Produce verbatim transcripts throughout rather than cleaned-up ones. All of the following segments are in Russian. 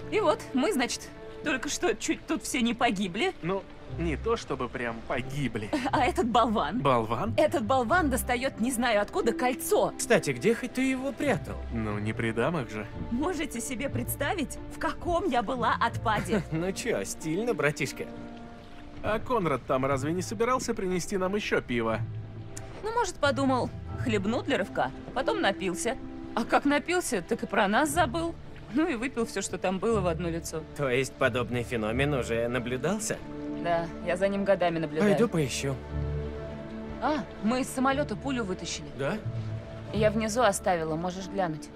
И вот, мы, значит, только что чуть тут все не погибли. Ну, не то чтобы прям погибли. А этот болван... Болван? Этот болван достает не знаю откуда кольцо. Кстати, где хоть ты его прятал? Ну, не при дамах же. Можете себе представить, в каком я была отпаде? Ну чё, стильно, братишка? А Конрад там разве не собирался принести нам еще пиво? Ну, может, подумал, хлебну для рывка, потом напился. А как напился, так и про нас забыл. Ну и выпил все, что там было, в одно лицо. То есть подобный феномен уже наблюдался? Да, я за ним годами наблюдаю. Пойду поищу. А, мы из самолета пулю вытащили. Да? Я внизу оставила, можешь глянуть.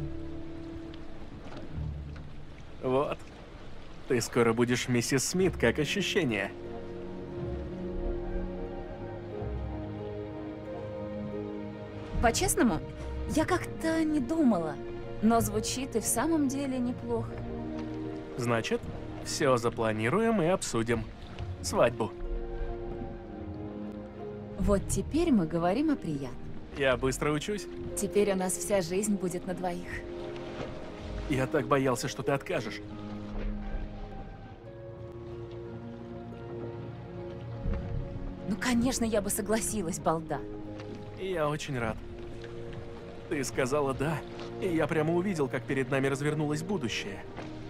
Вот. Ты скоро будешь миссис Смит, как ощущение? По-честному, я как-то не думала. Но звучит и в самом деле неплохо. Значит, все запланируем и обсудим. Свадьбу. Вот теперь мы говорим о приятном. Я быстро учусь. Теперь у нас вся жизнь будет на двоих. Я так боялся, что ты откажешь. Ну, конечно, я бы согласилась, балда. И я очень рад. Ты сказала «да», и я прямо увидел, как перед нами развернулось будущее.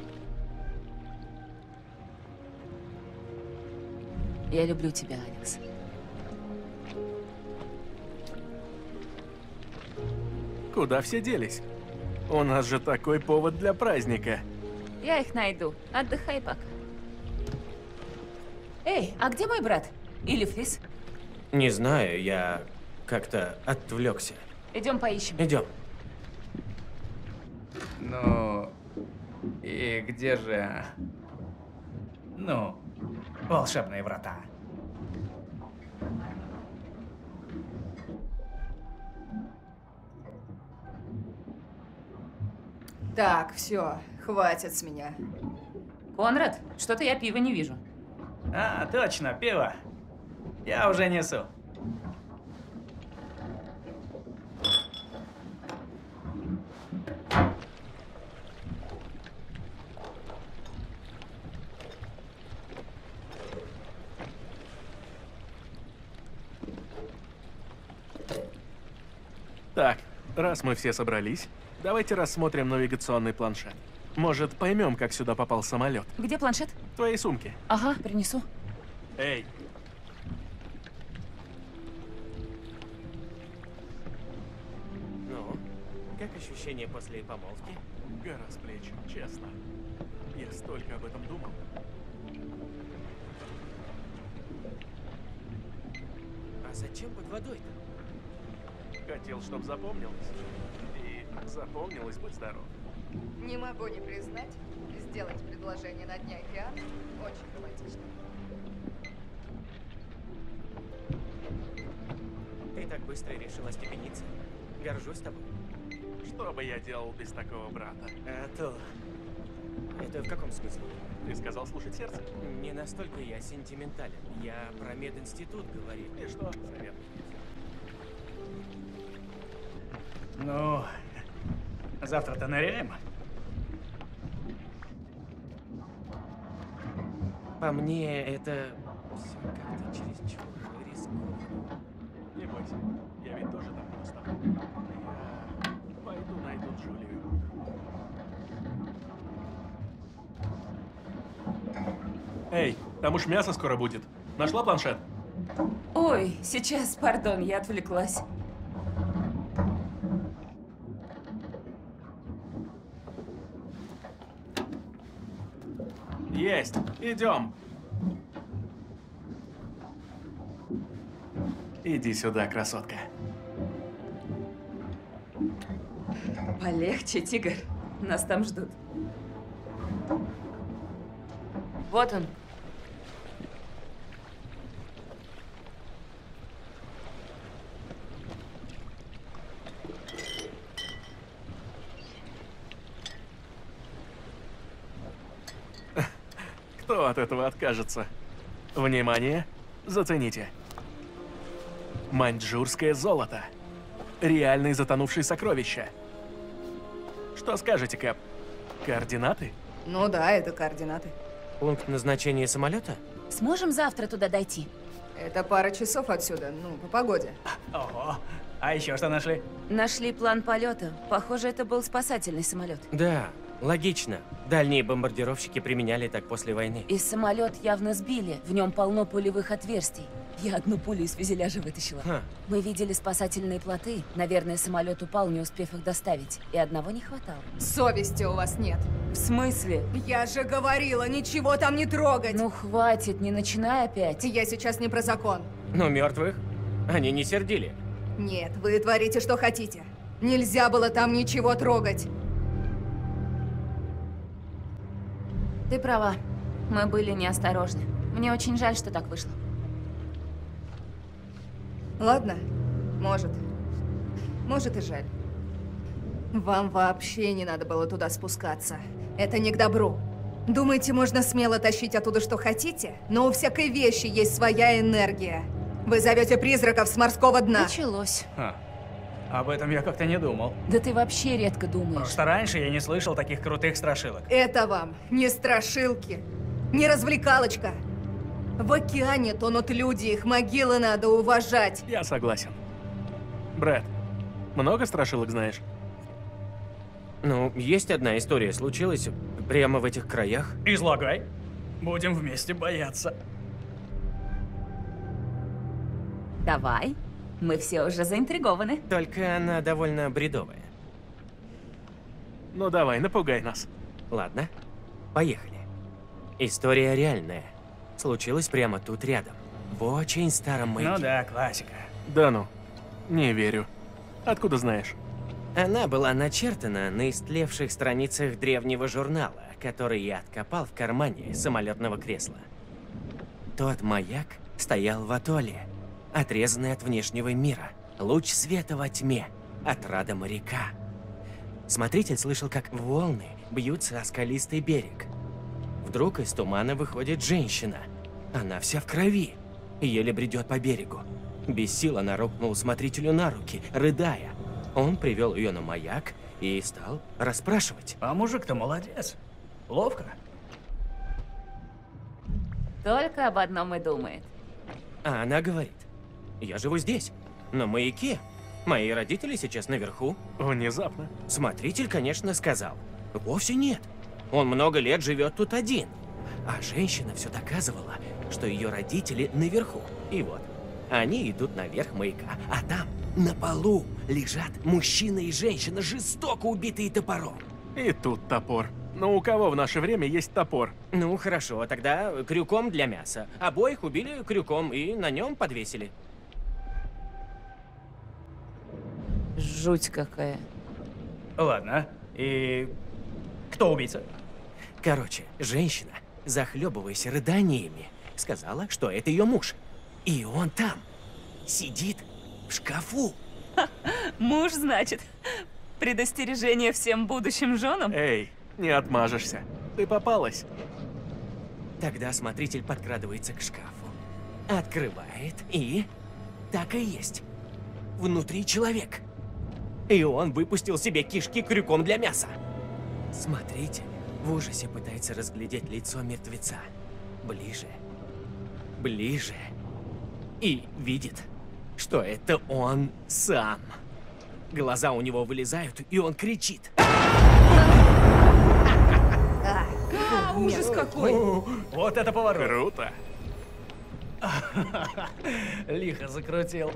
Я люблю тебя, Алекс. Куда все делись? У нас же такой повод для праздника. Я их найду. Отдыхай пока. Эй, а где мой брат? Или Фрис? Не знаю, я как-то отвлекся. Идем поищем. Идем. Ну, и где же... Ну, волшебные врата? Так, все, хватит с меня. Конрад, что-то я пива не вижу. А, точно, пиво. Я уже несу. Так, раз мы все собрались, давайте рассмотрим навигационный планшет. Может, поймем, как сюда попал самолет. Где планшет? В твоей сумке. Ага, принесу. Эй! Ну, как ощущения после помолвки? Гора с плеч, честно. Я столько об этом думал. А зачем под водой-то? Хотел, чтоб запомнилось. И запомнилось, будь здоров. Не могу не признать, сделать предложение на дне океана очень романтично. Ты так быстро решила остепениться. Горжусь тобой. Что бы я делал без такого брата? А то... Это в каком смысле? Ты сказал слушать сердце? Не настолько я сентиментален. Я про мединститут говорю. И что? Совет. Ну, завтра-то ныряем? По мне, это все как-то чересчур рискованно. Не бойся, я ведь тоже так буду с тобой. Я пойду найду Джулию. Эй, там уж мясо скоро будет. Нашла планшет? Ой, сейчас, пардон, я отвлеклась. Есть, идем. Иди сюда, красотка. Полегче, тигр. Нас там ждут. Вот он. Кто от этого откажется? Внимание, зацените. Маньчжурское золото. Реальные затонувшие сокровища. Что скажете, Кэп? Координаты? Ну да, это координаты. Пункт назначения самолета? Сможем завтра туда дойти? Это пара часов отсюда, ну, по погоде. Ого. А еще что нашли? Нашли план полета. Похоже, это был спасательный самолет. Да, логично. Дальние бомбардировщики применяли так после войны. И самолет явно сбили. В нем полно пулевых отверстий. Я одну пулю из фюзеляжа вытащила. Ха. Мы видели спасательные плоты. Наверное, самолет упал, не успев их доставить. И одного не хватало. Совести у вас нет. В смысле? Я же говорила, ничего там не трогать. Ну хватит, не начинай опять. Я сейчас не про закон. Но мертвых они не сердили. Нет, вы творите, что хотите. Нельзя было там ничего трогать. Ты права. Мы были неосторожны. Мне очень жаль, что так вышло. Ладно, может. Может и жаль. Вам вообще не надо было туда спускаться. Это не к добру. Думаете, можно смело тащить оттуда, что хотите? Но у всякой вещи есть своя энергия. Вы зовете призраков с морского дна. Началось. Ха. Об этом я как-то не думал. Да ты вообще редко думаешь. Просто раньше я не слышал таких крутых страшилок. Это вам не страшилки, не развлекалочка. В океане тонут люди, их могилы надо уважать. Я согласен. Брэд, много страшилок знаешь? Ну, есть одна история, случилась прямо в этих краях. Излагай. Будем вместе бояться. Давай. Мы все уже заинтригованы. Только она довольно бредовая. Ну давай, напугай нас. Ладно, поехали. История реальная. Случилась прямо тут рядом. В очень старом маяке. Ну да, классика. Да ну, не верю. Откуда знаешь? Она была начертана на истлевших страницах древнего журнала, который я откопал в кармане самолетного кресла. Тот маяк стоял в атолле, отрезанный от внешнего мира. Луч света во тьме, отрада моряка. Смотритель слышал, как волны бьются о скалистый берег. Вдруг из тумана выходит женщина. Она вся в крови и еле бредет по берегу. Без сил она рухнула смотрителю на руки, рыдая. Он привел ее на маяк и стал расспрашивать. А мужик-то молодец. Ловко. Только об одном и думает. А она говорит: я живу здесь, на маяке. Мои родители сейчас наверху. Внезапно. Смотритель, конечно, сказал: вовсе нет. Он много лет живет тут один. А женщина все доказывала, что ее родители наверху. И вот, они идут наверх маяка, а там, на полу, лежат мужчина и женщина, жестоко убитые топором. И тут топор. Но у кого в наше время есть топор? Ну, хорошо, тогда крюком для мяса. Обоих убили крюком и на нем подвесили. Жуть какая. Ладно. И кто убийца? Короче, женщина, захлебываясь рыданиями, сказала, что это ее муж. И он там, сидит в шкафу. Муж, значит. Предостережение всем будущим женам? Эй, не отмажешься. Ты попалась. Тогда смотритель подкрадывается к шкафу, открывает и... так и есть. Внутри человек. И он выпустил себе кишки крюком для мяса. Смотритель в ужасе пытается разглядеть лицо мертвеца. Ближе. Ближе. И видит, что это он сам. Глаза у него вылезают, и он кричит. А, А, ужас какой! Вот это поворот. Круто. Лихо закрутил.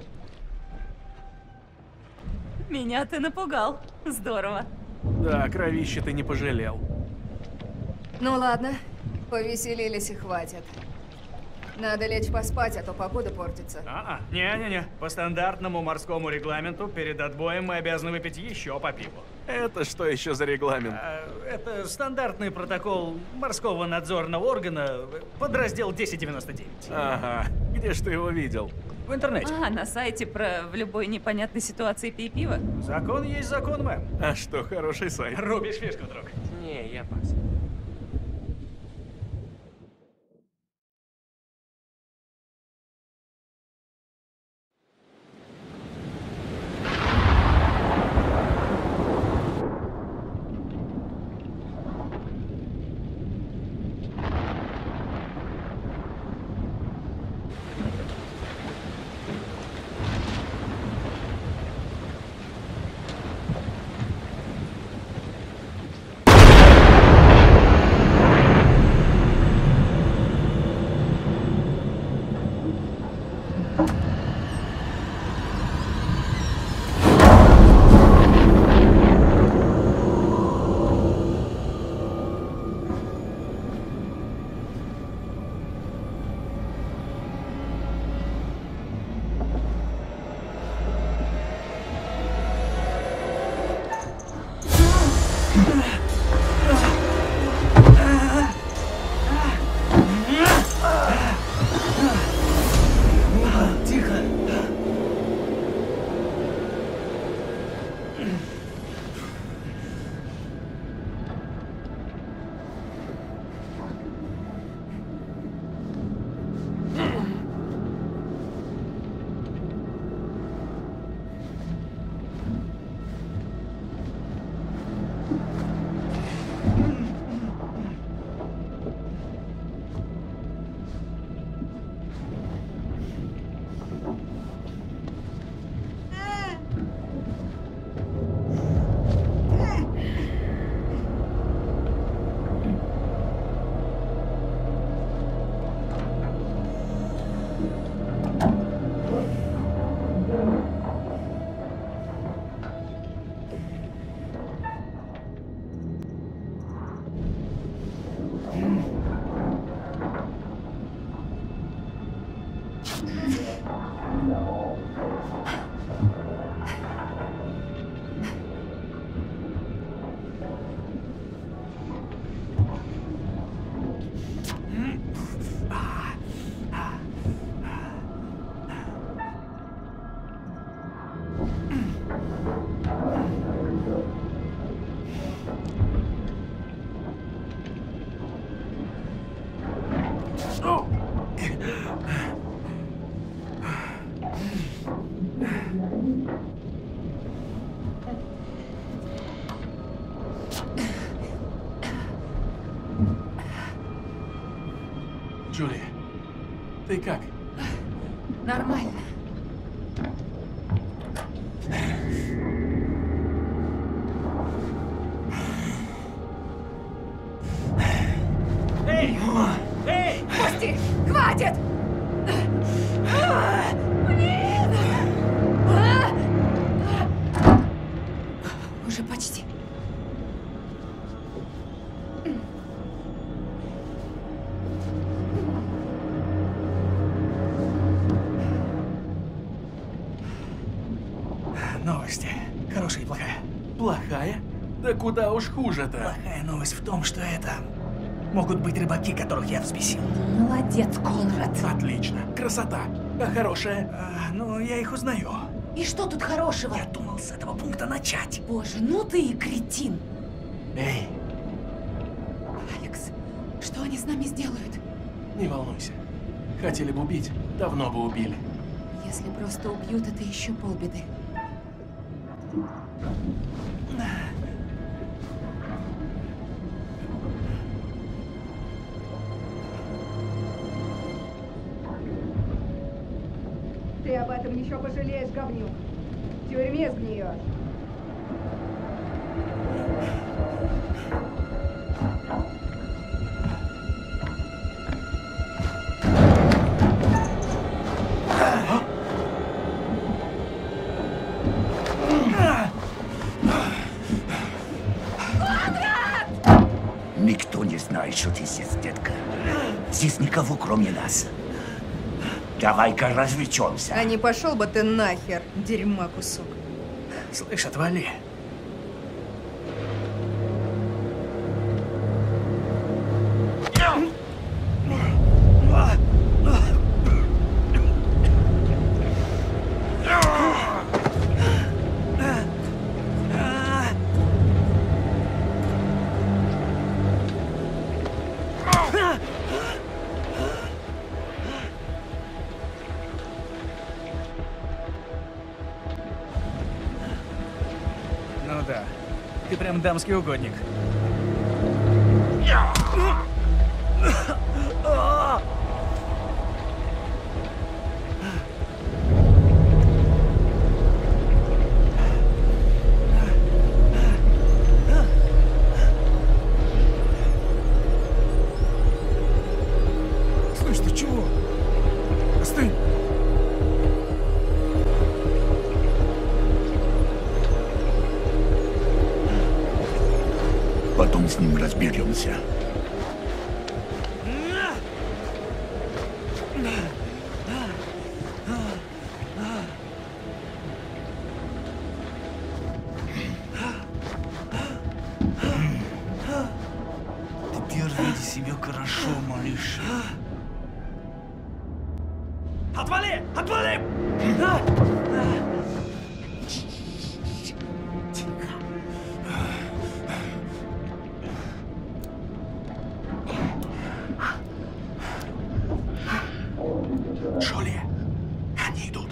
Меня ты напугал. Здорово. Да, кровище ты не пожалел. ну ладно, повеселились и хватит. Надо лечь поспать, а то погода портится. А-а, не-не-не. По стандартному морскому регламенту перед отбоем мы обязаны выпить еще по пиву. Это что еще за регламент? А, это стандартный протокол морского надзорного органа, подраздел десять девяносто девять. Ага, где ж ты его видел? В интернете. А, на сайте про в любой непонятной ситуации пей пиво? Закон есть закон, мэм. А что, хороший сайт? Рубишь фишку, друг. Не, я пас. Джули, ты как? Нормально. Эй! Эй! Пусти! Хватит! А, Блин! А! Уже почти. Новости. Хорошая и плохая. Плохая? Да куда уж хуже-то. Плохая новость в том, что это... Могут быть рыбаки, которых я взбесил. Молодец, Конрад. Отлично. Красота. А хорошая? А, ну, я их узнаю. И что тут хорошего? Я думал с этого пункта начать. Боже, ну ты и кретин. Эй, Алекс, что они с нами сделают? не волнуйся. Хотели бы убить, давно бы убили. Если просто убьют, это еще полбеды. Ты об этом еще пожалеешь, говнюк. В тюрьме сгниешь. Никто не знает, что ты здесь, детка. Здесь никого, кроме нас. Давай-ка развлечемся. А не пошел бы ты нахер, дерьма кусок. Слышь, отвали. Ну да, ты прям дамский угодник. Слышь, ты чего? Остынь. Потом с ним разберемся. Теперь веди себя хорошо, малыш. Отвали! Отвали! Джули, они идут.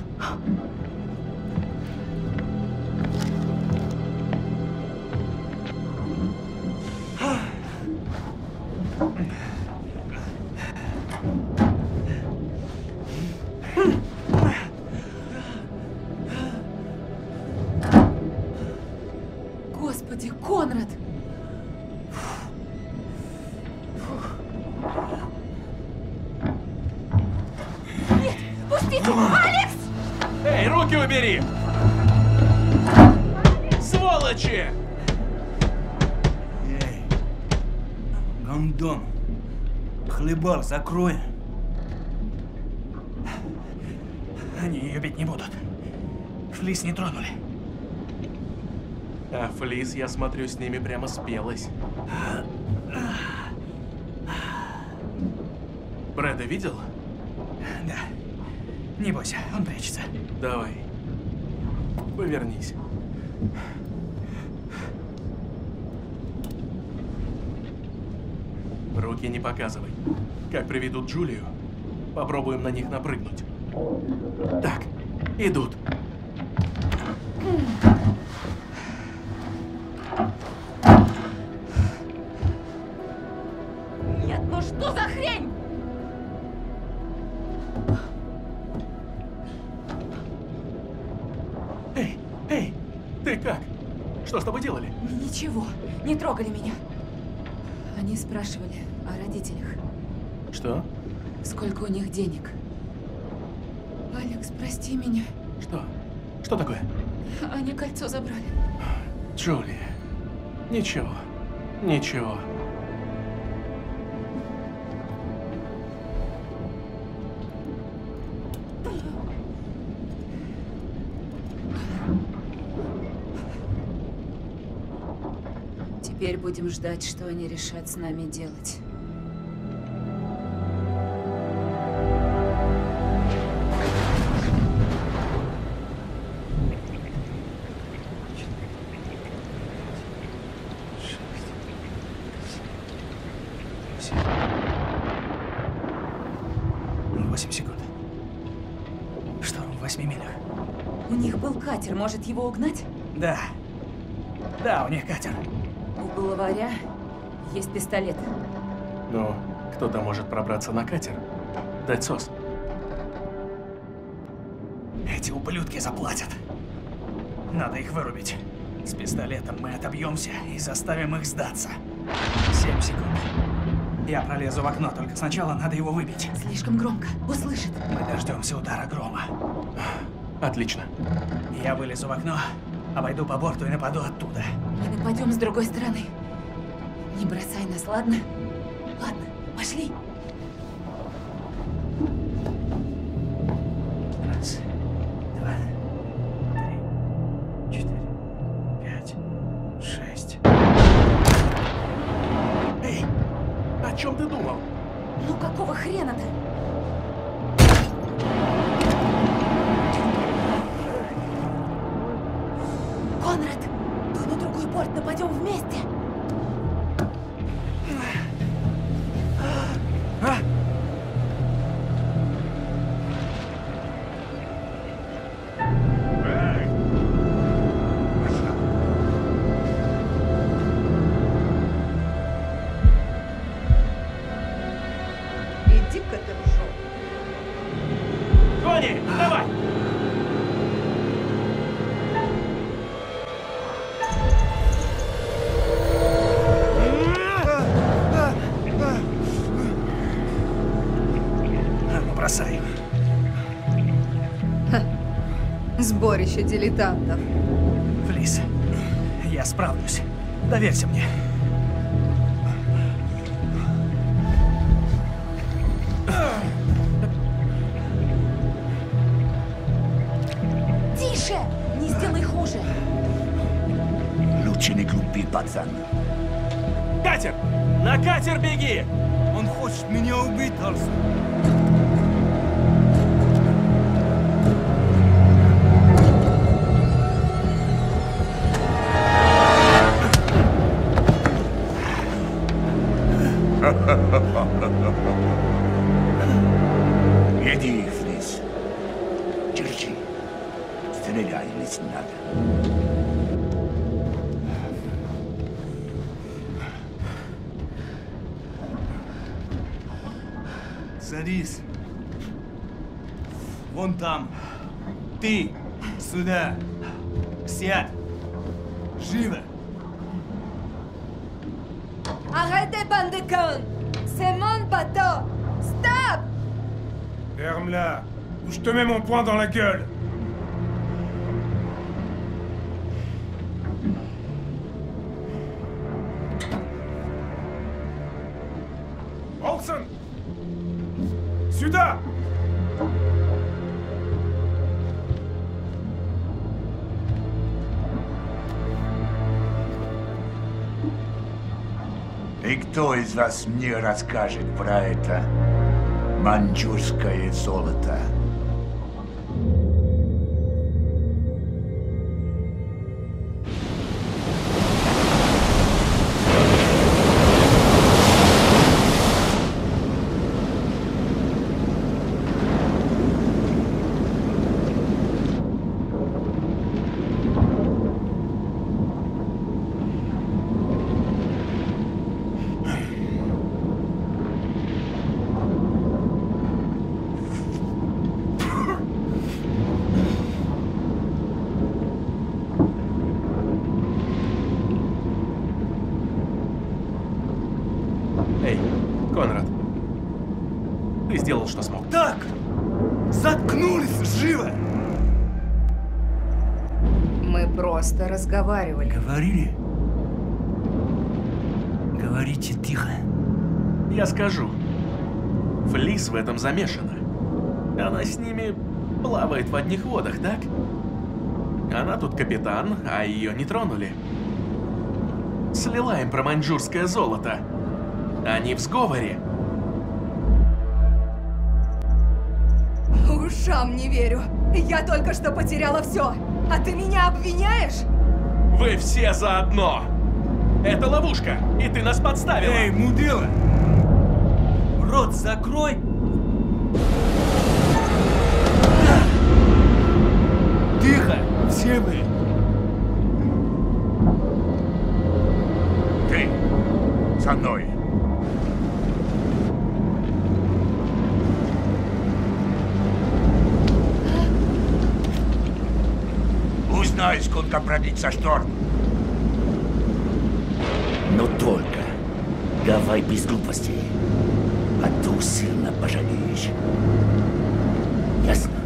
Господи, Конрад! Нет, пустите! Алекс! Эй, руки убери! Сволочи! Эй, гондон, хлебал закрой. Они ее бить не будут. Флис не тронули. А Флис, я смотрю, с ними прямо спелась. Брэда видел? Да. Не бойся, он прячется. Давай. Повернись. Руки не показывай. Как приведут Джулию, попробуем на них напрыгнуть. Так, идут. Нет, ну что за хрень? Что с тобой делали? Ничего, не трогали меня. Они спрашивали о родителях. Что? Сколько у них денег? Алекс, прости меня. Что? Что такое? Они кольцо забрали. Джулия. Ничего. Ничего. Теперь будем ждать, что они решат с нами делать. Восемь секунд. Шторм в восьми милях. У них был катер, может его угнать? Да. Да, у них катер. У главаря есть пистолет. Ну, кто-то может пробраться на катер. Дать сос. Эти ублюдки заплатят. Надо их вырубить. С пистолетом мы отобьемся и заставим их сдаться. Семь секунд. Я пролезу в окно, только сначала надо его выбить. Слишком громко. Услышит. Мы дождемся удара грома. Отлично. Я вылезу в окно, обойду по борту и нападу оттуда. Мы нападем с другой стороны. Не бросай нас, ладно? Ладно, пошли. Раз, два, три, четыре, пять, шесть. Эй, о чем ты думал? Ну какого хрена-то? Конрад, дуй на другой борт, нападем вместе. Иди-ка ты в жопу. Кони, давай! А ну, бросай. Сборище дилетантов. Флис, я справлюсь. Доверься мне. Тише! Не сделай хуже. Лучше не глупи, пацан. Катер! На катер беги! Он хочет меня убить, Арсен. Иди, Флис. Держи. Стреляй, если надо. Садись. Вон там. Ты. Сюда. Сядь. Живо. Arrêtez, bande de cons! C'est mon bateau! Stop! Ferme-la, ou je te mets mon poing dans la gueule. Olsen! Сюда! И кто из вас мне расскажет про это маньчжурское золото? Эй, Конрад. Ты сделал, что смог. Так! Заткнулись, живо! Мы просто разговаривали. Говорили? Говорите тихо. Я скажу. Флис в этом замешана. Она с ними плавает в одних водах, так? Она тут капитан, а ее не тронули. Слила им про маньчжурское золото. Они в сговоре. Ушам не верю. Я только что потеряла все. А ты меня обвиняешь? Вы все заодно! Это ловушка, и ты нас подставила! Эй, мудила! Рот закрой! Тихо! Все вы! Ты со мной. Узнай, сколько продлится шторм. Но только давай без глупостей, а то сильно пожалеешь. Ясно?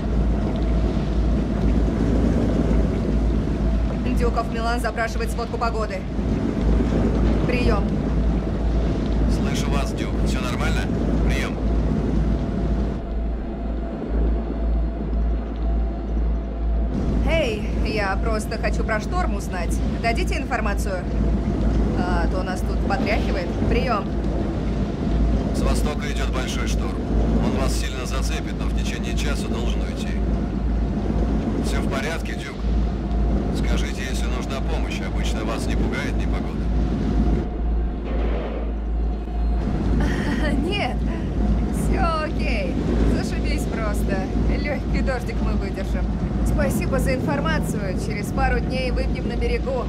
Дюков Милан запрашивает сводку погоды. Прием. Слышу вас, Дюк. Все нормально? Прием. Эй, я просто хочу про шторм узнать. Дадите информацию? А то нас тут потряхивает. Прием. С востока идет большой шторм. Он вас сильно зацепит, но в течение часа должен уйти. Все в порядке, Дюк? Скажите, если нужна помощь. Обычно вас не пугает непогода. Нет, все окей. Зашибись просто. Легкий дождик мы выдержим. Спасибо за информацию. Через пару дней выпьем на берегу.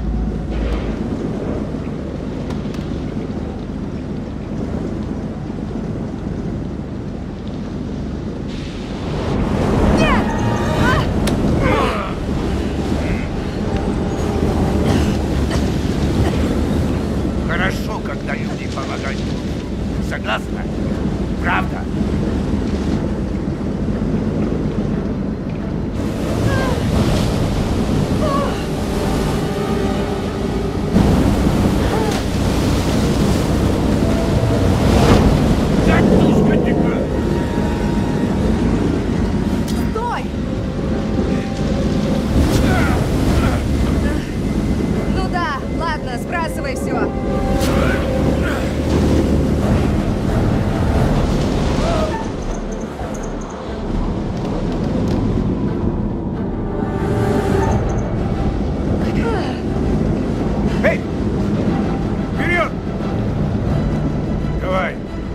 Хорошо, когда люди помогают. Согласна? Правда? Стой! Ну да, ладно, сбрасывай все. Эй! Вперед! Давай!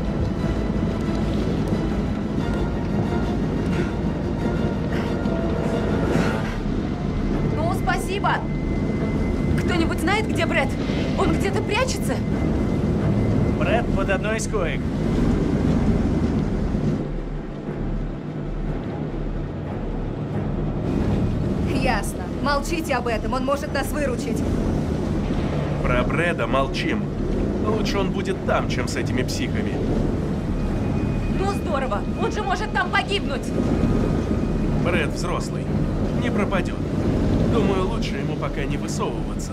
Ну, спасибо. Кто-нибудь знает, где Брэд? Он где-то прячется? Брэд под одной из коек. Ясно. Молчите об этом, он может нас выручить. Про Брэда молчим. Лучше он будет там, чем с этими психами. Ну здорово, он же может там погибнуть. Брэд взрослый. Не пропадет. Думаю, лучше ему пока не высовываться.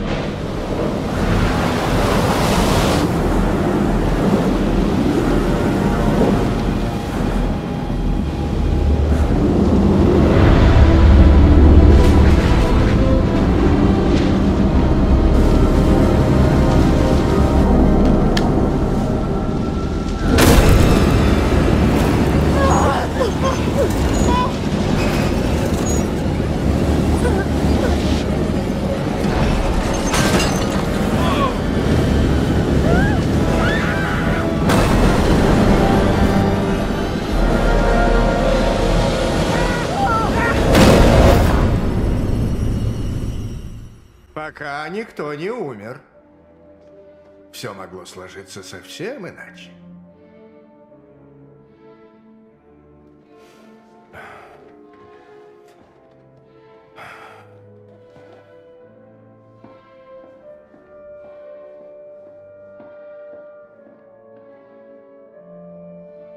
Пока никто не умер. Все могло сложиться совсем иначе.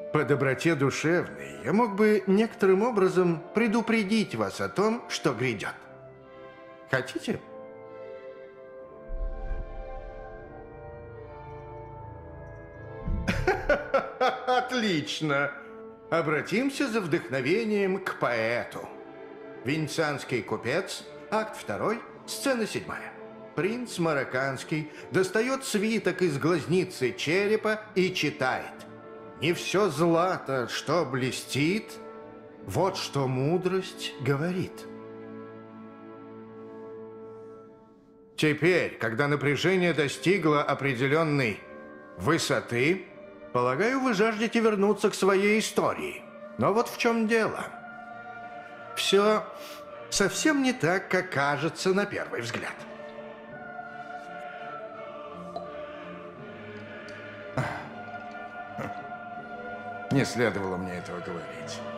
По доброте душевной я мог бы некоторым образом предупредить вас о том, что грядет. Хотите? Отлично. Обратимся за вдохновением к поэту. Венецианский купец, акт второй, сцена седьмая. Принц марокканский достает свиток из глазницы черепа и читает. Не все злато, что блестит, вот что мудрость говорит. Теперь, когда напряжение достигло определенной высоты, полагаю, вы жаждете вернуться к своей истории. Но вот в чем дело. Все совсем не так, как кажется на первый взгляд. Не следовало мне этого говорить.